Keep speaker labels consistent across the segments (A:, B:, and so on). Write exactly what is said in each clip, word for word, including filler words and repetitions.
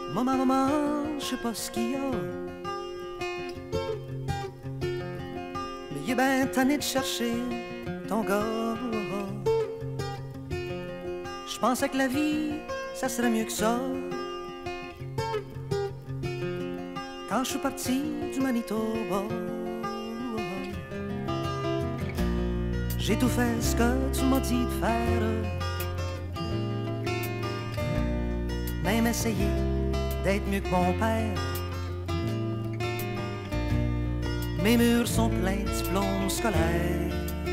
A: Maman, maman, je sais pas ce qu'il y a, mais il est ben tanné de chercher ton gars. Je pensais que la vie, ça serait mieux que ça. Quand je suis parti du Manitoba, j'ai tout fait ce que tu m'as dit de faire, même essayer d'être mieux que mon père. Mes murs sont pleins de diplômes scolaires.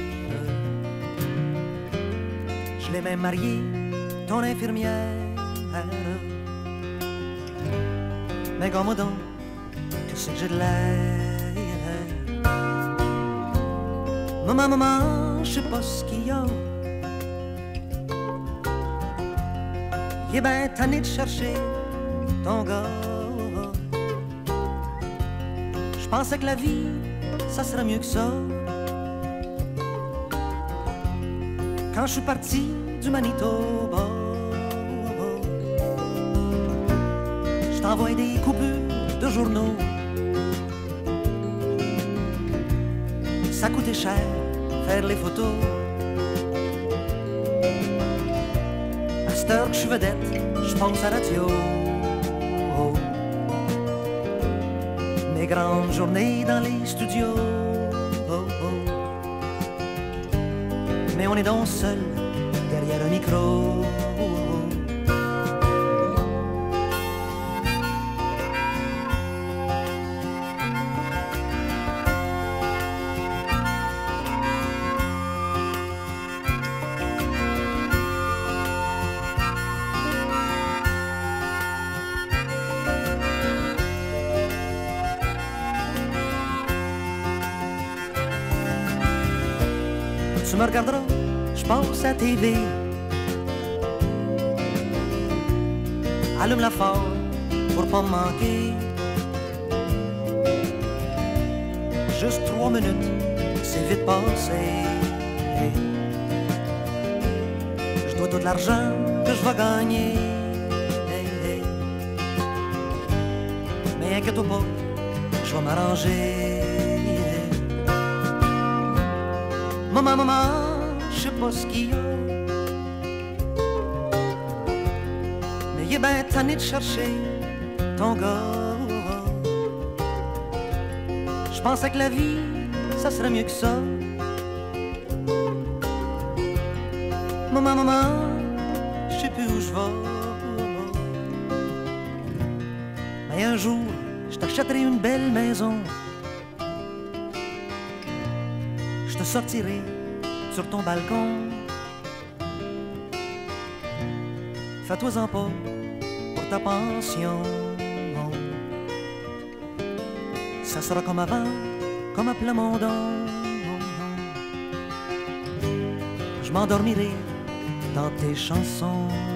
A: Je l'ai même marié, ton infirmière. Mais gomme donc, que c'est que j'ai de l'air. Maman, maman, je sais pas ce qu'il y a. Il est ben tanné de chercher ton gars. Je pensais que la vie, ça serait mieux que ça. Quand je suis parti du Manitoba, je t'envoie des coupures de journaux. Ça coûtait cher, faire les photos. À cette heure que je suis vedette, je pense à la radio. Mes grandes journées dans les studios. Mais on est donc seul derrière un micro. Tu me regarderas, je passe à T V. Allume-la fort pour pas me manquer. Juste trois minutes, c'est vite passé. Je dois tout l'argent que je vais gagner. Mais inquiète-toi pas, je vais m'arranger. Maman, maman, je sais pas ce qu'il y a, mais il est ben tanné de chercher ton gars. Je pensais que la vie, ça serait mieux que ça. Maman, maman, je sais plus où je vais. Mais un jour, je t'achèterai une belle maison. Je te sortirai sur ton balcon. Fais-toi-en pas pour ta pension. Ça sera comme avant, comme à Plamondon. Je m'endormirai dans tes chansons.